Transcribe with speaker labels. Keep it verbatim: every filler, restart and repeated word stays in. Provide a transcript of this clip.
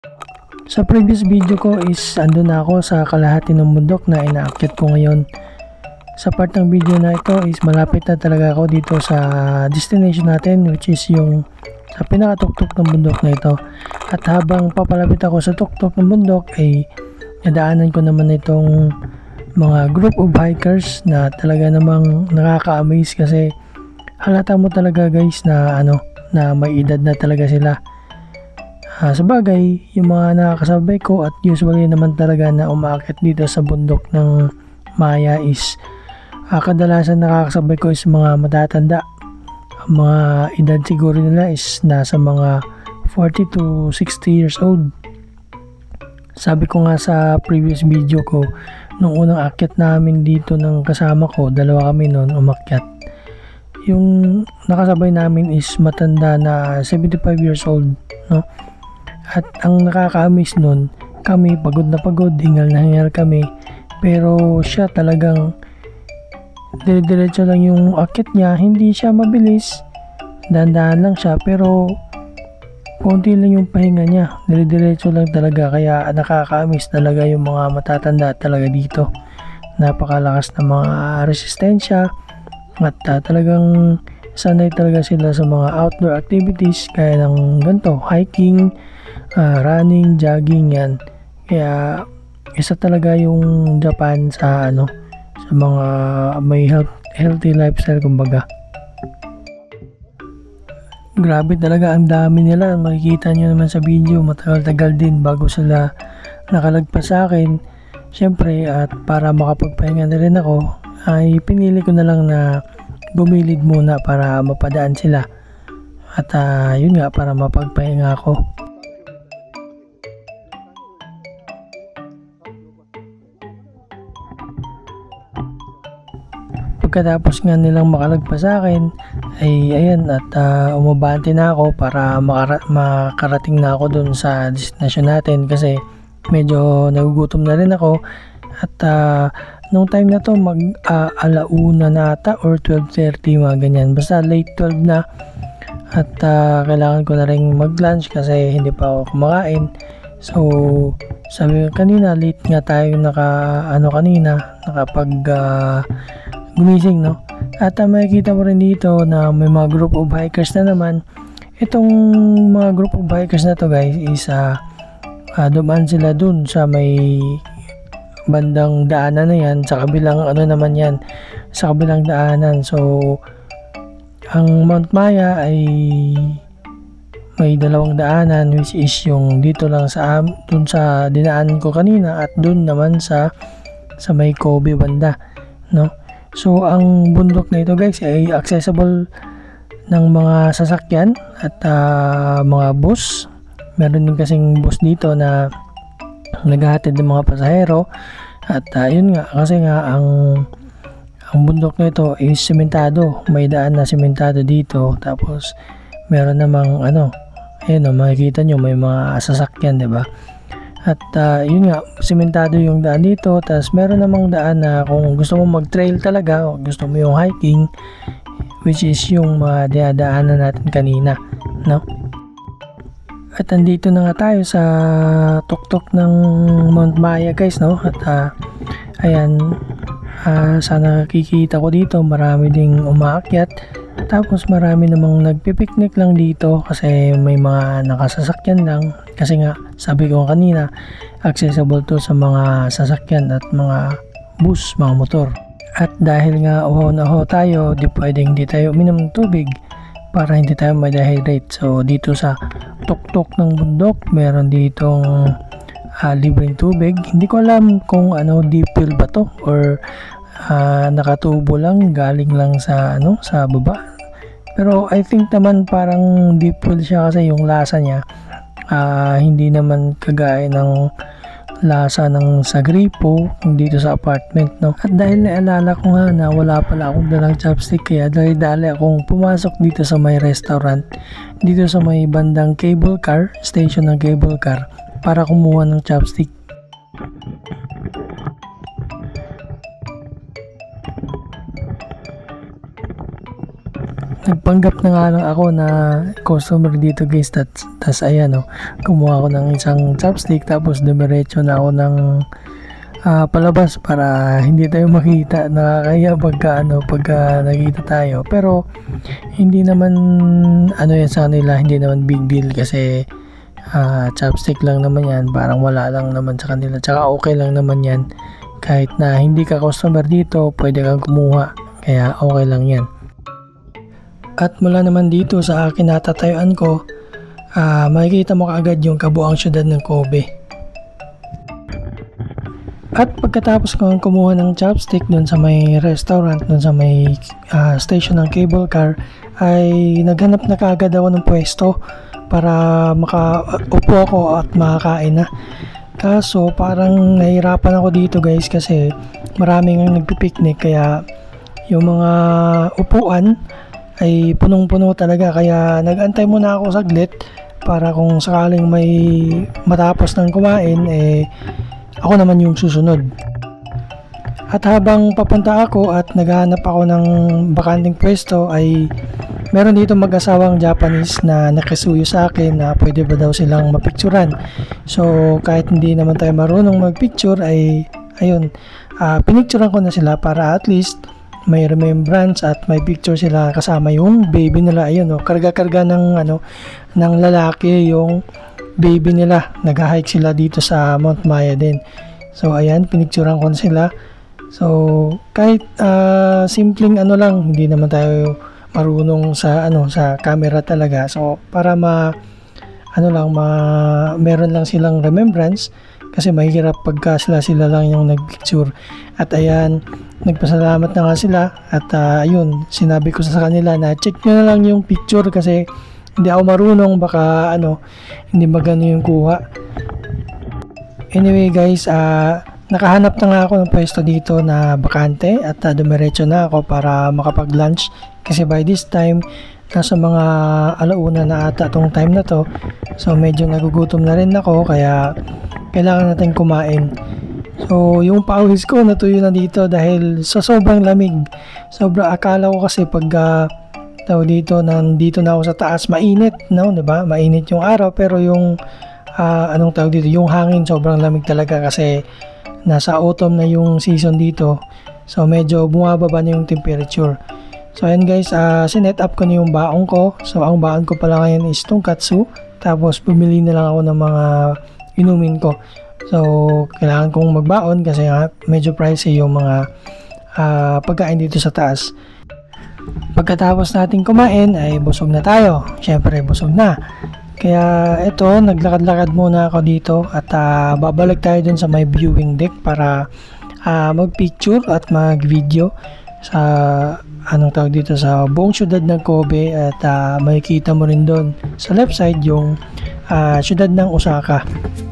Speaker 1: Sa previous video ko is ando na ako sa kalahati ng bundok na inaakyat ko ngayon. Sa part ng video na ito is malapit na talaga ako dito sa destination natin, which is yung sa pinakatuktok ng bundok na ito. At habang papalapit ako sa tuktok ng bundok ay nadaanan ko naman itong mga group of hikers na talaga namang nakaka-amaze kasi halata mo talaga guys na ano na may edad na talaga sila. Uh, sa bagay, yung mga nakakasabay ko at usually naman talaga na umaakit dito sa bundok ng Maya is uh, kadalasan nakakasabay ko is mga matatanda. Ang mga edad siguro nila is nasa mga forty to sixty years old. Sabi ko nga sa previous video ko, nung unang akyat namin dito ng kasama ko, dalawa kami noon umakyat. Yung nakasabay namin is matanda na seventy-five years old, no? At ang nakaka-amaze nun, kami pagod na pagod, hingal na hingal kami. Pero siya talagang dire-diretso lang yung akit niya, hindi siya mabilis. Dahan-dahan lang siya pero konti lang yung pahinga niya. Dire-diretso lang talaga kaya nakaka-amaze talaga yung mga matatanda talaga dito. Napakalakas na mga resistensya at uh, talagang sanay talaga sila sa mga outdoor activities kaya ng ganito, hiking, Uh, running, jogging yan. Kaya isa talaga yung Japan sa ano sa mga may health, healthy lifestyle kumbaga. Grabe talaga ang dami nila. Makikita nyo naman sa video, matagal-tagal din bago sila nakalagpas sa akin. Siyempre at para makapagpahinga na rin ako ay pinili ko na lang na gumilid muna para mapadaan sila. At uh, yun nga para mapagpahinga ako. Pagkatapos nga nilang makalagpas sa akin ay ayan at uh, umabante na ako para makara- makarating na ako dun sa destination natin kasi medyo nagugutom na rin ako at uh, nung time na to mag uh, alauna na ata or twelve thirty mga ganyan, basta late twelve na at uh, kailangan ko na rin mag lunch kasi hindi pa ako kumakain. So sabi ko kanina late nga tayo naka ano kanina nakapag uh, gumising, no? At uh, makikita mo rin dito na may mga group of hikers na naman. Itong mga group of hikers na to guys is uh, uh, dumaan sila dun sa may bandang daanan na yan, sa kabilang ano naman yan, sa kabilang daanan. So ang Mount Maya ay may dalawang daanan which is yung dito lang sa dun sa dinaanan ko kanina at dun naman sa sa may Kobe banda, no? So ang bundok na ito guys ay accessible ng mga sasakyan at uh, mga bus. Meron din kasing bus dito na naghahatid ng mga pasahero at uh, yun nga kasi nga ang ang bundok na ito is sementado, may daan na sementado dito, tapos meron namang ano, ayun o, makikita nyo may mga sasakyan, diba? At uh, yun nga, sementado yung daan dito. Tapos meron namang daan na kung gusto mo mag-trail talaga o gusto mo yung hiking, which is yung mga dinadaanan natin kanina, no? At andito na nga tayo sa tuktok ng Mount Maya guys, no? At uh, ayan, uh, sana nakikita ko dito marami ding umaakyat. Tapos marami namang nagpipiknik lang dito kasi may mga nakasasakyan lang. Kasi nga, sabi ko kanina, accessible to sa mga sasakyan at mga bus, mga motor. At dahil nga uhaw na uhaw tayo, di pwedeng di tayo uminom ng tubig para hindi tayo ma-dehydrate. So dito sa tuktok ng bundok, meron ditong uh, libreng tubig. Hindi ko alam kung ano, deep well ba to or uh, nakatubo lang, galing lang sa ano, sa baba. Pero I think naman parang deep well siya kasi yung lasa niya Uh, hindi naman kagaya ng lasa ng sa gripo dito sa apartment, no? At dahil naalala ko nga na wala pala akong dalang chopstick, kaya dali-dali akong pumasok dito sa may restaurant dito sa may bandang cable car station ng cable car para kumuha ng chopstick. nagpanggap na nga lang ako na customer dito guys. Tas, tas ayan oh, kumuha ako ng isang chopstick tapos dumiretso na ako ng uh, palabas para hindi tayo makita. Nakakaya pagka ano, pagka nakita tayo. Pero hindi naman ano yan sa kanila, hindi naman big deal kasi uh, chopstick lang naman yan, parang wala lang naman sa kanila. Tsaka okay lang naman yan. Kahit na hindi ka customer dito, pwede kang kumuha. Kaya okay lang yan. At mula naman dito sa akin natatayuan ko, uh, makikita mo kaagad yung kabuang syudad ng Kobe. At pagkatapos ko kumuha ng chopstick doon sa may restaurant, doon sa may uh, station ng cable car, ay naghanap na kaagad ako ng pwesto para makaupo ako at makakain na. Kaso parang nahirapan ako dito guys kasi maraming ang nagpipiknik, kaya yung mga upuan ay punong-puno talaga, kaya nag-antay muna ako saglit para kung sakaling may matapos ng kumain, eh ako naman yung susunod. At habang papunta ako at naghahanap ako ng bakanting pwesto, ay meron dito mag-asawang Japanese na nakisuyo sa akin na pwede ba daw silang mapicturan. So kahit hindi naman tayo marunong magpicture, ay ayun, uh, pinicturan ko na sila para at least may remembrance at may picture sila kasama yung baby nila. Ayun, oh, karga-karga ng ano ng lalaki yung baby nila. Nag-hike sila dito sa Mount Maya din. So ayan, pinicturean ko na sila. So kahit uh, simpleng ano lang, hindi naman tayo marunong sa ano sa camera talaga. So para ma ano lang ma meron lang silang remembrance, kasi mahirap pagka sila sila lang yung nagpicture. At ayan, nagpasalamat na nga sila at uh, ayun, sinabi ko sa kanila na check nyo na lang yung picture kasi hindi ako marunong, baka ano hindi magano yung kuha. Anyway guys, uh, nakahanap na nga ako ng pwesto dito na bakante at uh, dumiretso na ako para makapag lunch kasi by this time nasa mga alauna na ata tong time na to. So medyo nagugutom na rin ako, kaya kailangan natin kumain. So yung pawis ko natuyo na dito dahil sa sobrang lamig. Sobra, akala ko kasi pag uh, tao dito, nandito na ako sa taas, mainit, no, 'di ba? Mainit yung araw, pero yung uh, anong tawag dito, yung hangin sobrang lamig talaga kasi nasa autumn na yung season dito. So medyo bumababa na yung temperature. So ayan guys, uh, sinet up ko na yung baon ko. So ang baon ko pala ngayon is tonkatsu. Tapos bumili na lang ako ng mga inumin ko. So kailangan kong magbaon kasi uh, medyo pricey yung mga uh, pagkain dito sa taas. Pagkatapos natin kumain ay busog na tayo. Syempre busog na. Kaya ito, naglakad-lakad muna ako dito at uh, babalik tayo dun sa may viewing deck para uh, mag-picture at mag-video sa anong tawag dito sa buong syudad ng Kobe. At uh, makikita mo rin doon sa left side yung uh, syudad ng Osaka.